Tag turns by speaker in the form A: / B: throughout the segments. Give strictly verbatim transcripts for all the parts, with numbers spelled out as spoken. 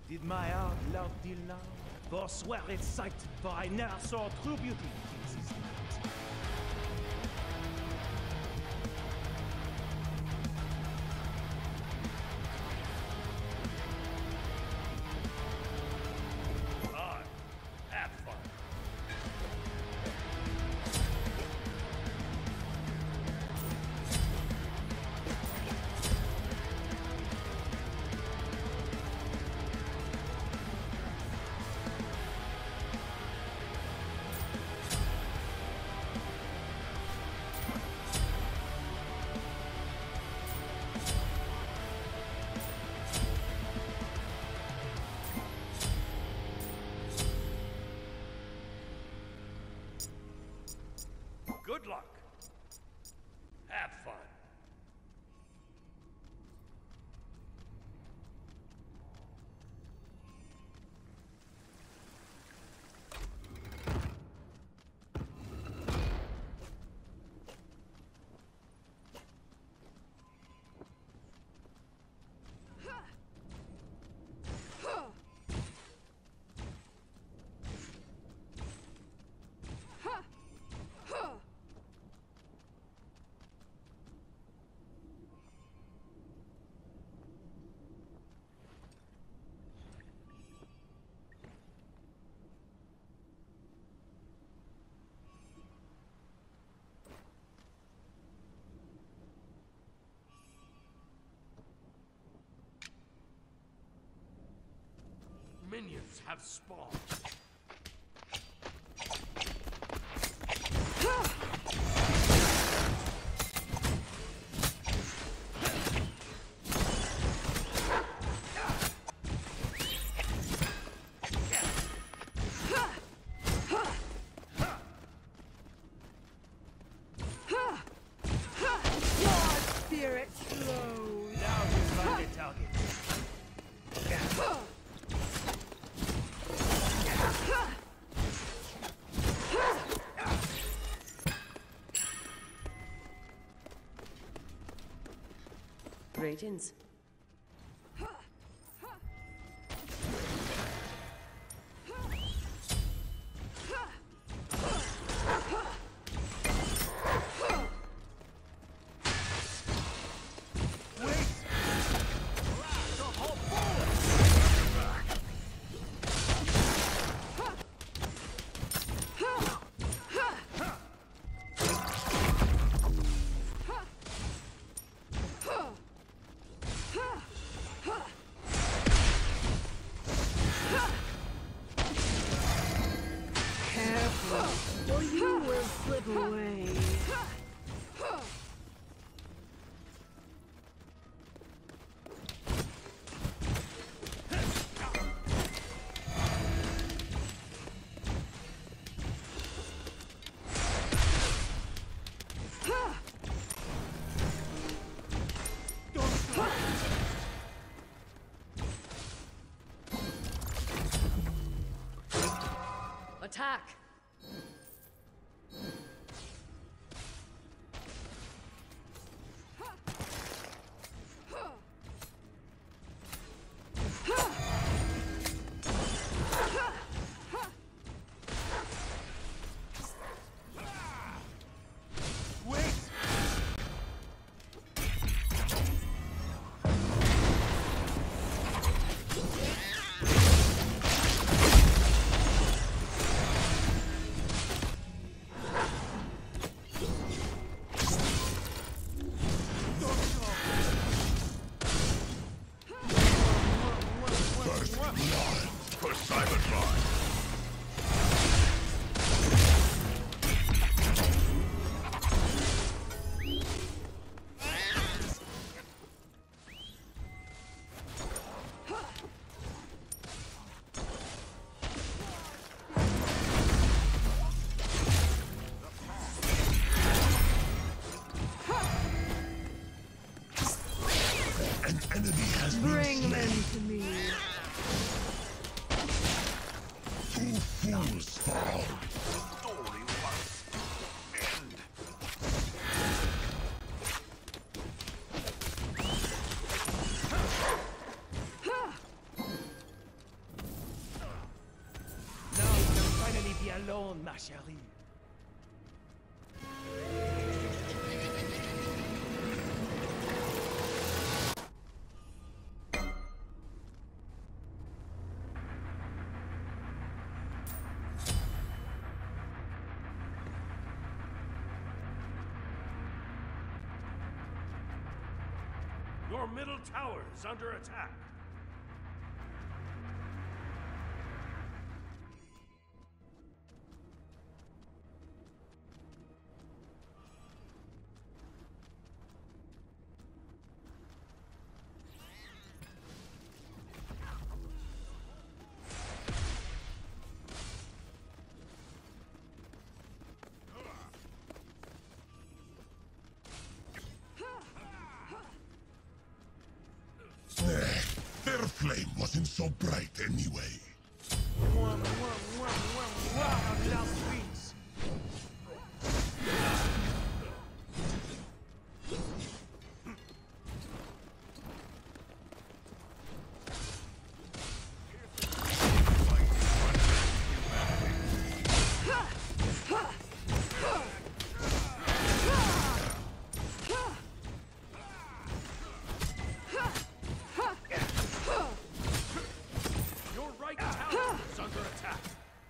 A: Did my heart love till now? Forswear its sight, for I ne'er saw true beauty till this night.
B: On. Have fun. Good luck. Have fun. Minions have spawned.
C: Spirit flow.
A: Now you find a target.
C: Greetings. Or you will slip away. Attack!
B: For Cybertron. An enemy has
C: Bring
B: been
C: them
B: slain.
C: to me.
B: Two fools fall. Story must end.
A: ma chérie.
B: Your middle tower is under attack.
D: Their flame wasn't so bright anyway.
A: Mwah, mwah, mwah, mwah, mwah, la Suisse.
B: Your right tower is under attack.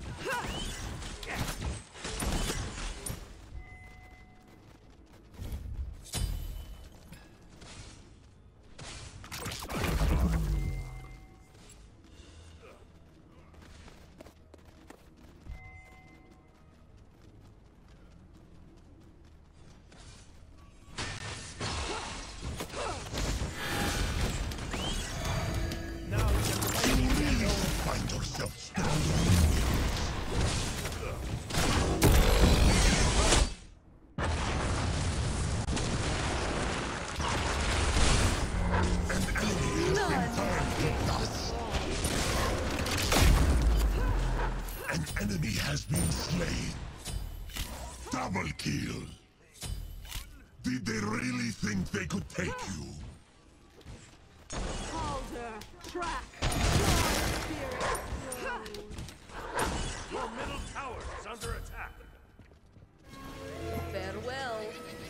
A: Now we can fight.
D: Find yourself stronger. An enemy has been turned to dust. An enemy has been slain. Double kill. Did they really think they could take you?
C: Halter, track, dark spirit flows.
B: Your middle tower is under attack.
C: Farewell.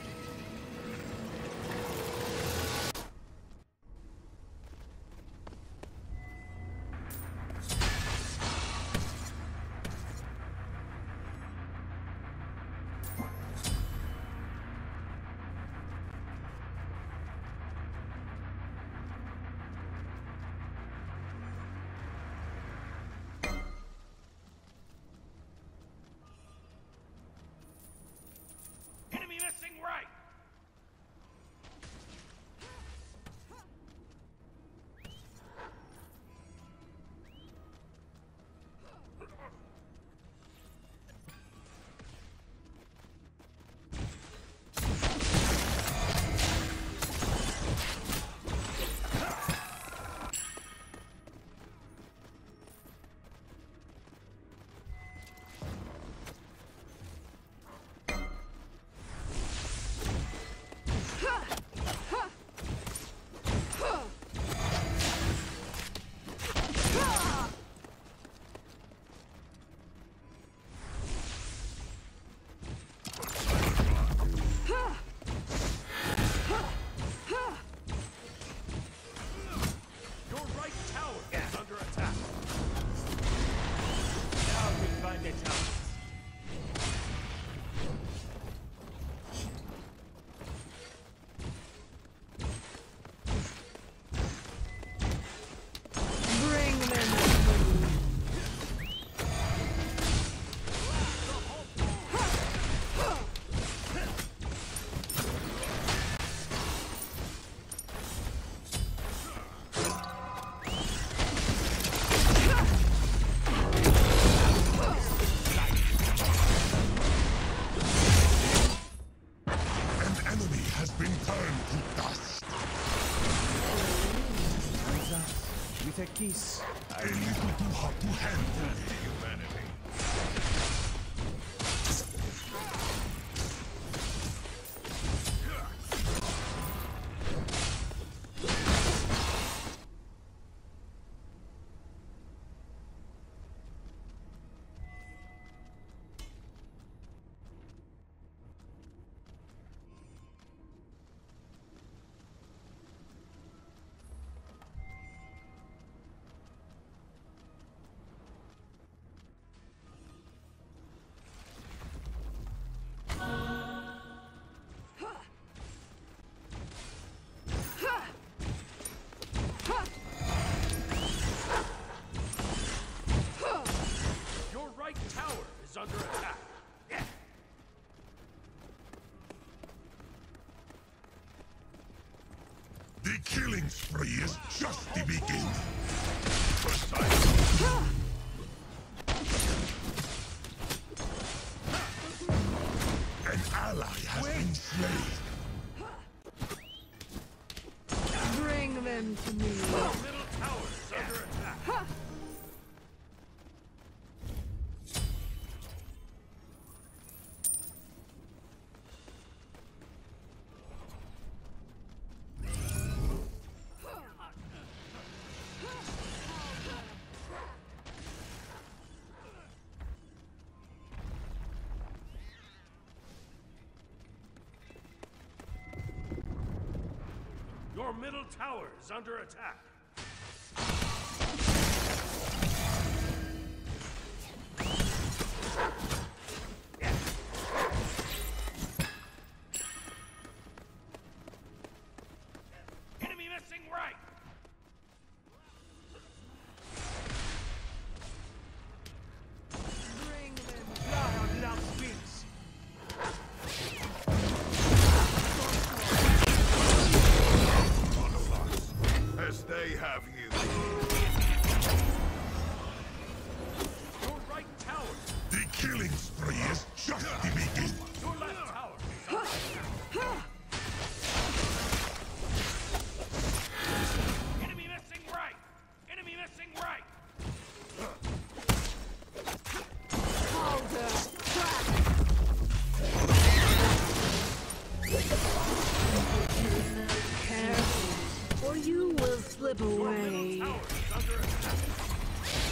B: Enemy missing right. Your right tower is under attack.
A: Now we find the towers.
C: Bring them the
D: An enemy has been turned to dust.
A: With a kiss.
D: A little too hot to handle.
B: Humanity.
D: The killing spree is just the beginning. An ally has been slain.
C: Bring them to me.
B: Middle tower's under attack. Your middle tower's under attack. Enemy missing right.
C: Bring them.
A: Blood on love speaks.
D: As they have you.
B: Your right tower.
D: The killing spree is just the beginning.
B: Your left tower is under attack. Enemy missing right. Enemy missing right.
C: Powder. Track. Careful, or you will slip
B: Your
C: away.
B: middle tower is under attack.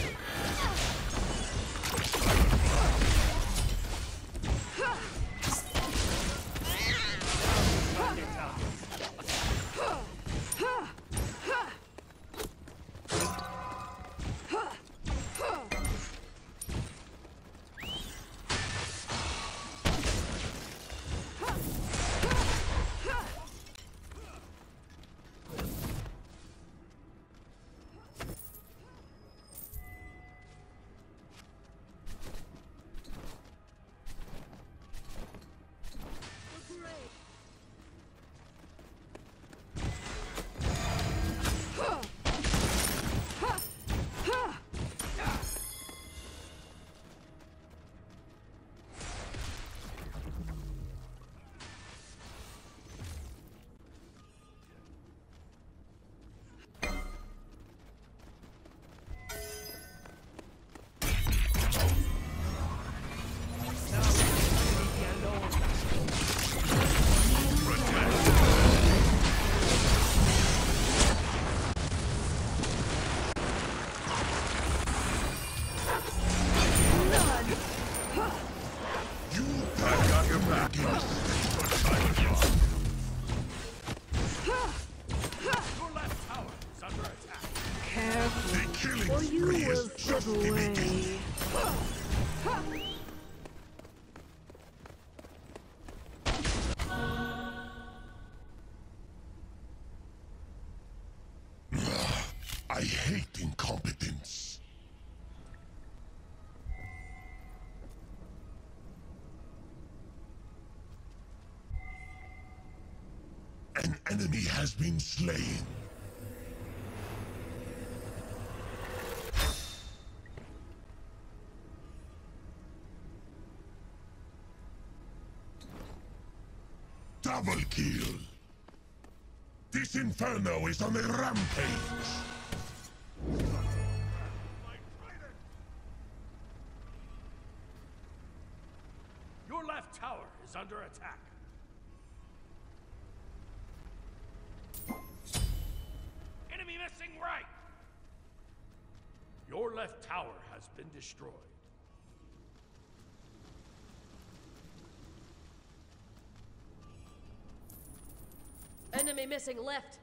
D: You I got your back.
B: Your left tower is under attack.
C: Careful,
D: The killing
C: or you
D: spree
C: will
D: is
C: slip
D: just the beginning.
C: away.
D: I hate incompetence. An enemy has been slain. Double kill. This inferno is on a rampage.
B: Your left tower is under attack. Enemy missing right. Your left tower has been destroyed.
E: Enemy missing left.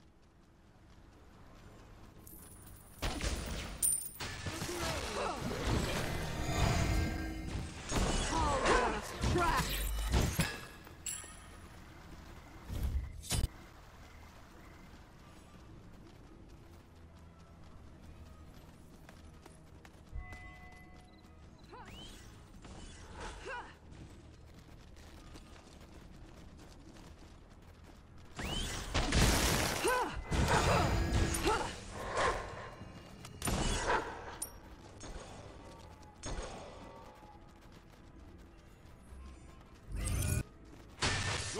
C: Powder. Track.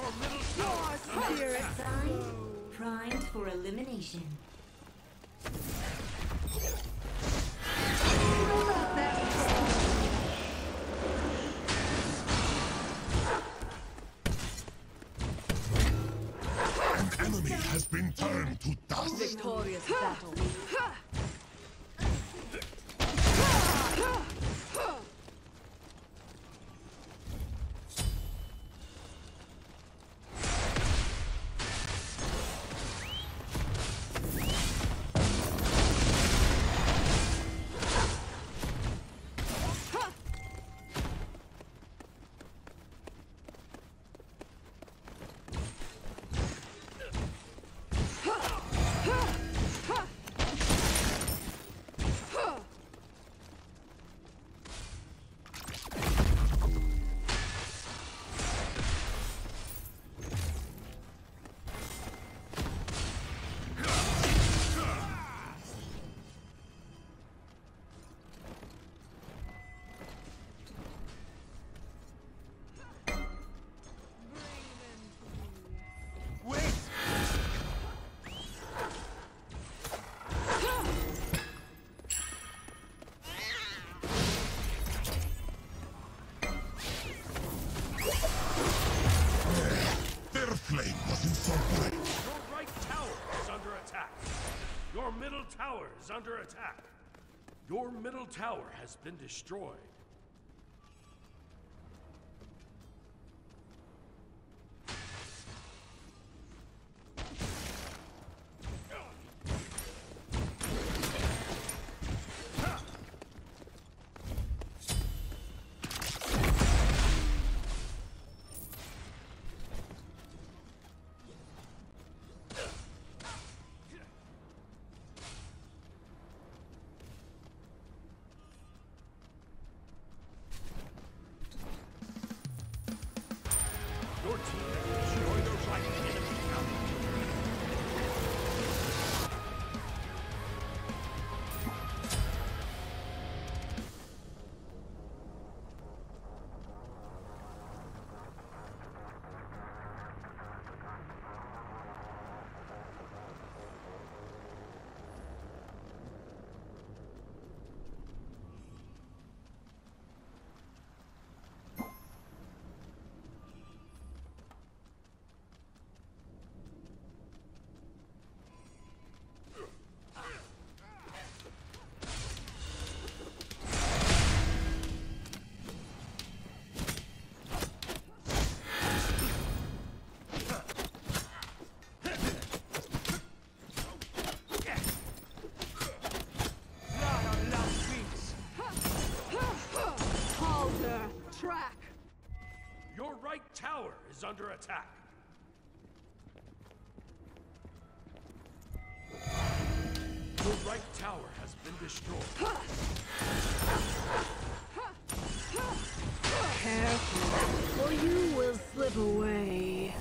B: Your middle tower is under
C: Spirit
B: attack.
F: Signed, primed for elimination.
D: An enemy has been turned to dust.
E: Victorious battle.
D: Their flame wasn't so great.
B: Your right tower is under attack. Your middle tower is under attack. Your middle tower has been destroyed. Your team has destroyed the right enemy tower.
A: Blood on lost wings.
C: Halter. Track.
B: Your right tower is under attack. Your right tower has been destroyed.
C: Careful, or you will slip away.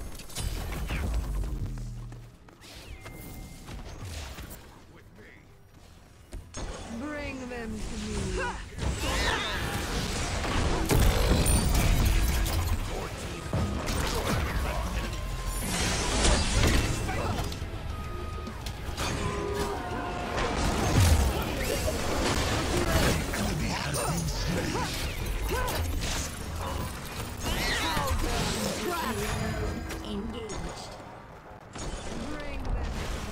C: Bring them to me.
D: Enemy has been slain.
F: Engaged.
C: Bring them.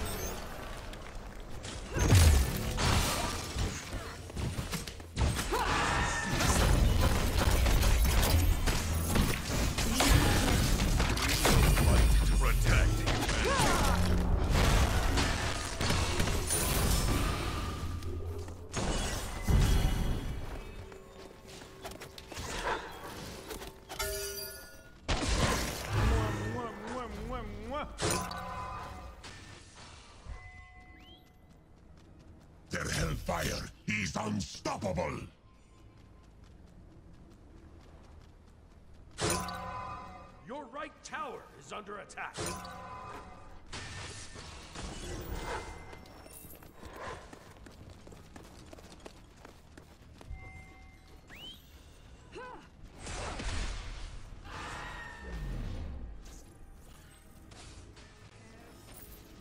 B: To protect.
A: Mwah, mwah, mwah, mwah.
D: Their hellfire is unstoppable.
B: Your right tower is under attack.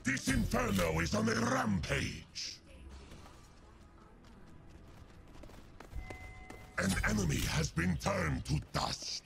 D: This inferno is on a rampage! An enemy has been turned to dust.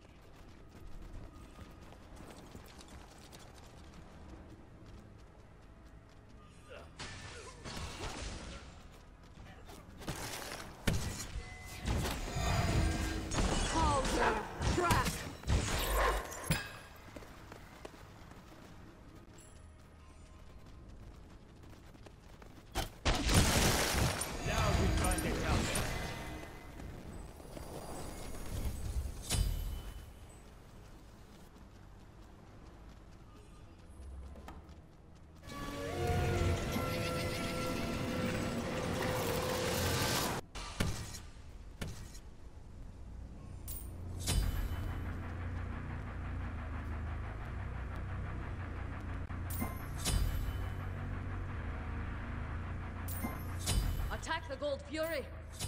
E: Attack the Gold Fury!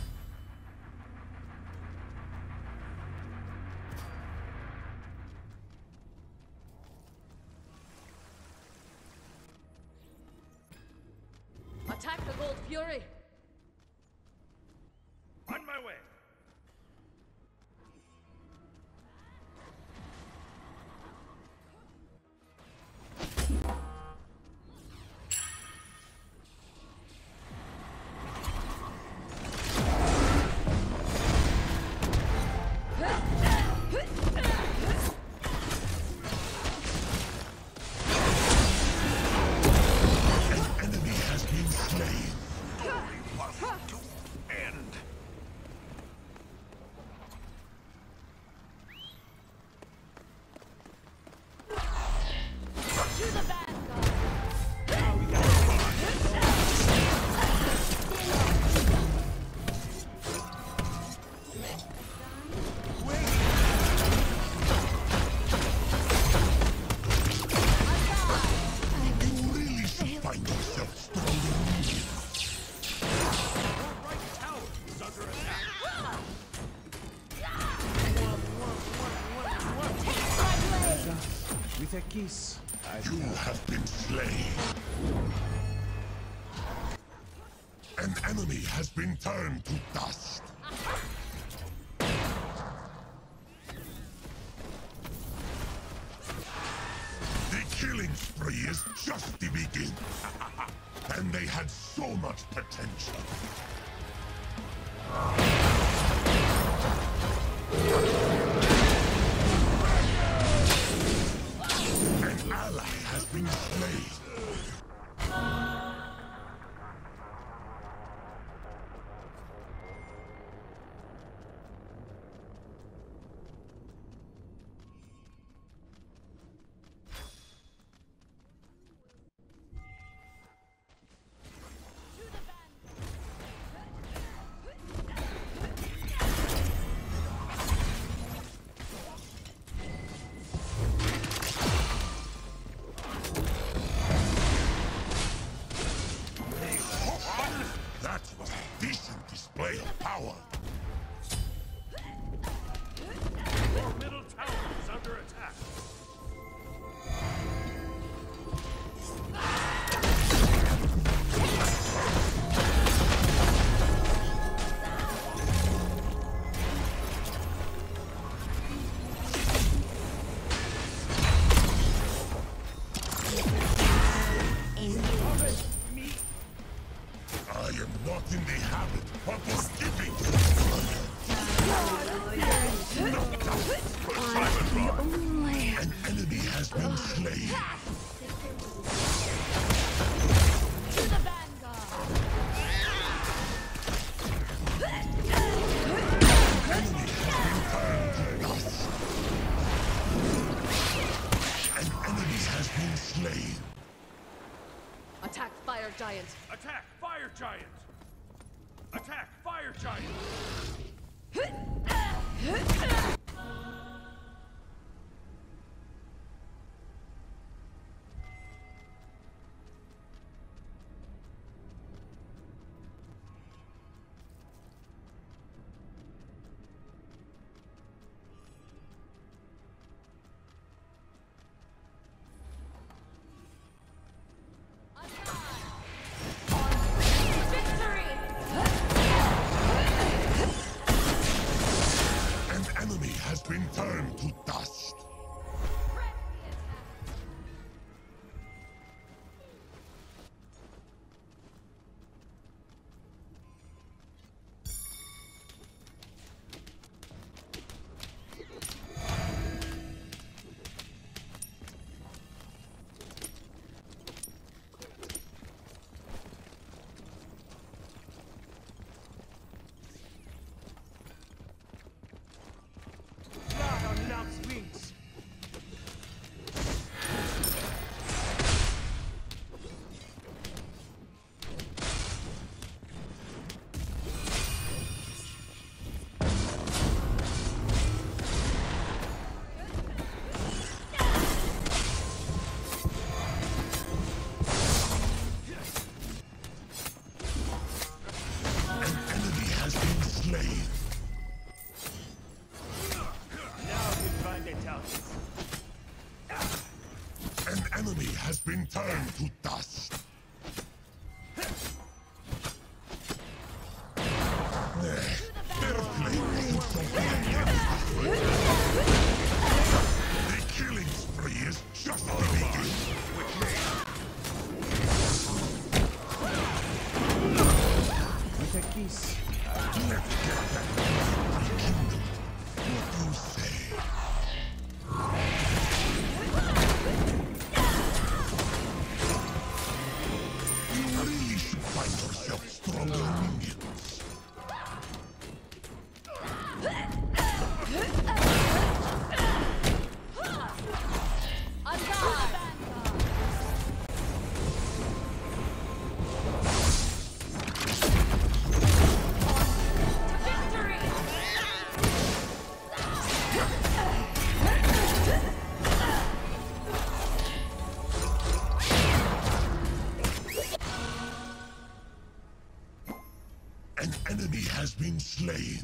E: Attack the Gold Fury!
B: On my way!
A: With a kiss, I
D: You have been slain. An enemy has been turned to dust. The killing spree is just the beginning. And they had so much potential. An ally has been slain. That was a decent display of power.
B: Your middle tower is under attack.
D: I am not in the habit of forgiving. An enemy has been slain.
E: To the vanguard!
D: Enemy has been turned to dust. An enemy has been slain.
E: Attack Fire Giant!
B: Attack Fire Giant! Attack Fire Giant!
D: enemy has been turned to dust. Their flame isn't so bright. The killing spree is just beginning.
A: With a kiss.
D: Let's get back to the kingdom. What do you say? You really should find yourself stronger minions. An enemy has been slain.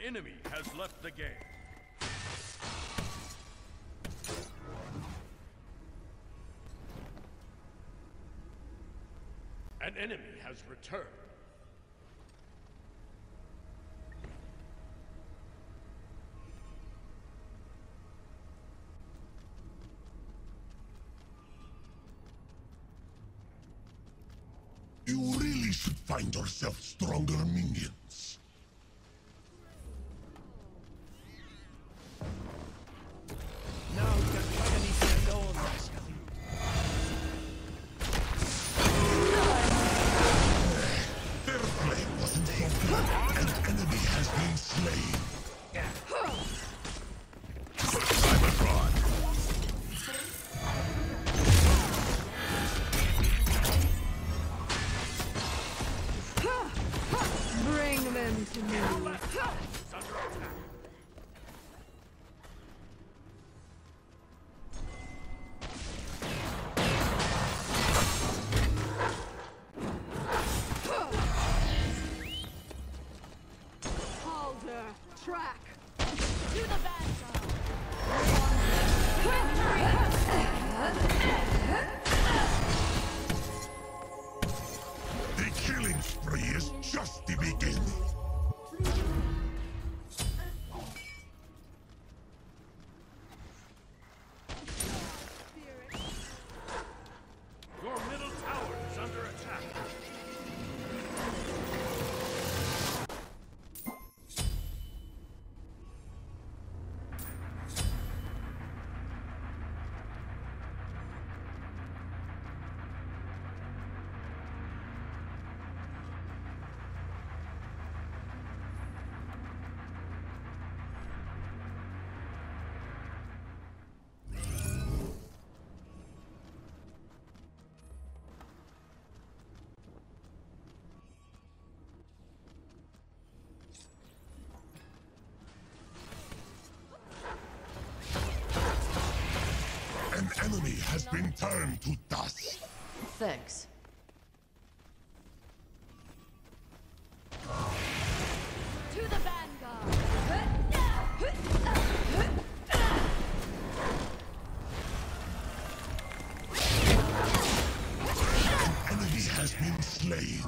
B: enemy has left the game. An enemy has returned.
D: You really should find yourself stronger minions.
A: Now the enemy send all this.
D: Their flame wasn't so good. An enemy has been slain. Cybertron!
C: Bring them to me.
B: It's under attack.
C: Halter, track.
E: To the vanguard!
D: The killing spree is just the beginning.
B: Your middle tower is under attack.
D: An enemy has been turned to dust.
E: Thanks. To the vanguard!
D: An enemy has been slain.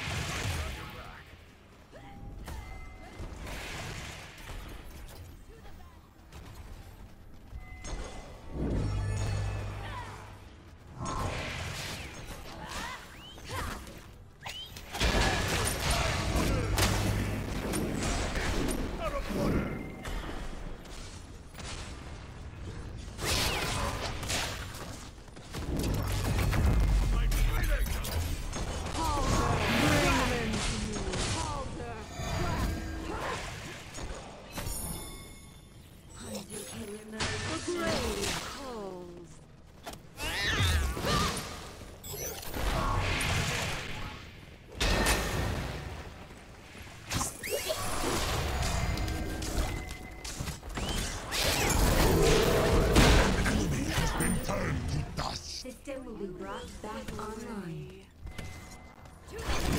F: System will be brought back online.
D: The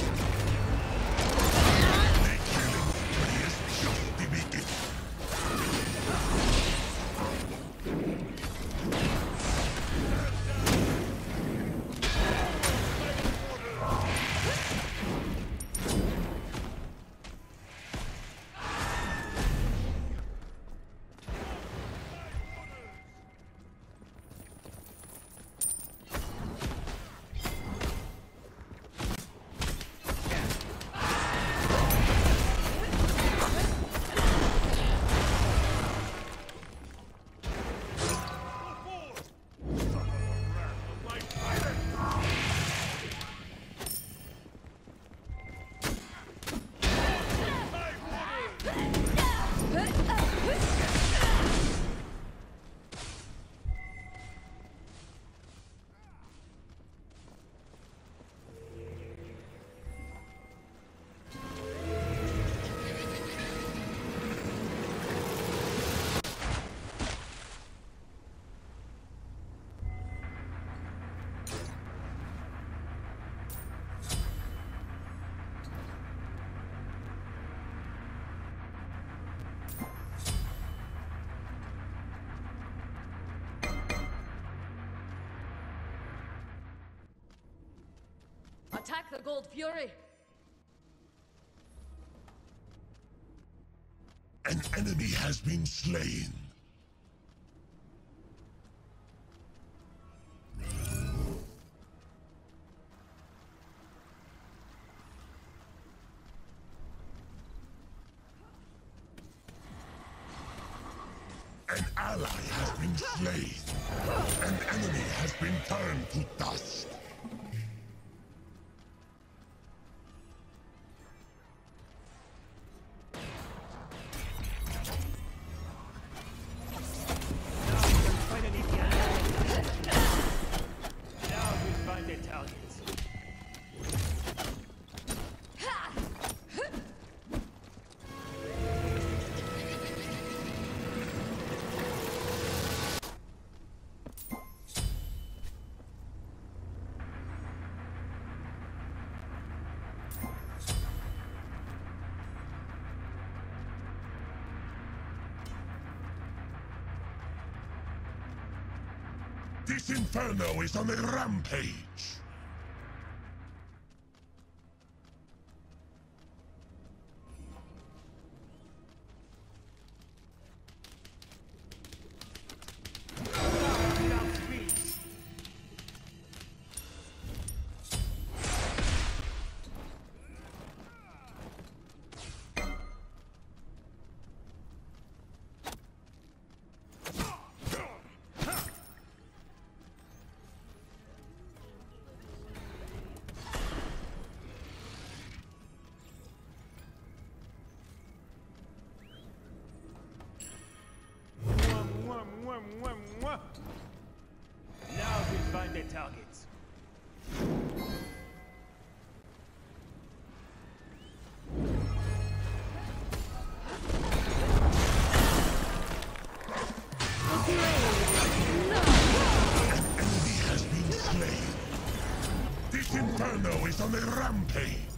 D: killing spree is just the beginning.
E: Attack the Gold Fury!
D: An enemy has been slain. An ally has been slain. An enemy has been turned to dust.
A: Finally, now we find the targets.
D: This inferno is on a rampage!
A: Now speed. Mwah, mwah, mwah, mwah. Now we find the targets.
D: Enemy has been slain. This inferno is on a rampage.